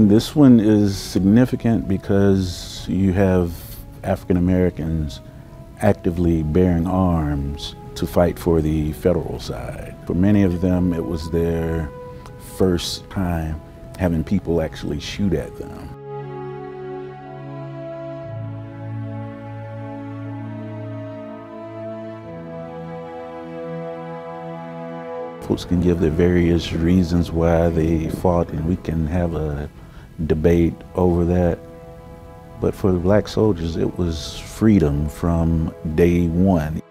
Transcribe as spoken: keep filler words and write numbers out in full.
This one is significant because you have African Americans actively bearing arms to fight for the federal side. For many of them, it was their first time having people actually shoot at them. Folks can give their various reasons why they fought, and we can have a debate over that. But for the black soldiers, it was freedom from day one.